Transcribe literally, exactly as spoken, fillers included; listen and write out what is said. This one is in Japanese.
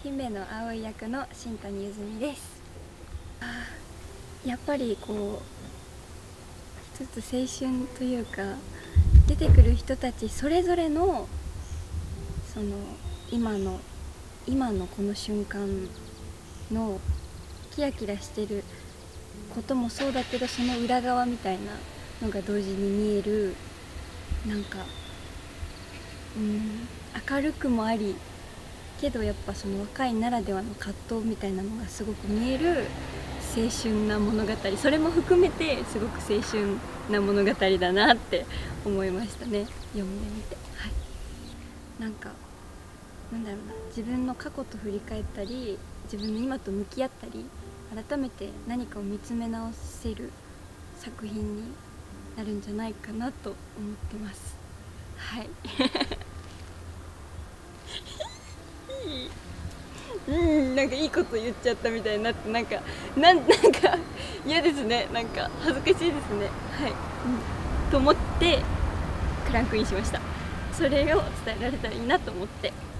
姫野葵役の新谷ゆずみです。あやっぱりこう一つ青春というか、出てくる人たちそれぞれのその今の今のこの瞬間のキラキラしてることもそうだけど、その裏側みたいなのが同時に見える、なんかうん明るくもありけど、やっぱその若いならではの葛藤みたいなのがすごく見える青春な物語、それも含めてすごく青春な物語だなって思いましたね、読んでみて。はい、なんかなんだろうな、自分の過去と振り返ったり、自分の今と向き合ったり、改めて何かを見つめ直せる作品になるんじゃないかなと思ってます。はいうんなんかいいこと言っちゃったみたいになって、なんかなんなんか嫌ですね、なんか恥ずかしいですね。はい、うん、と思ってクランクインしました。それを伝えられたらいいなと思って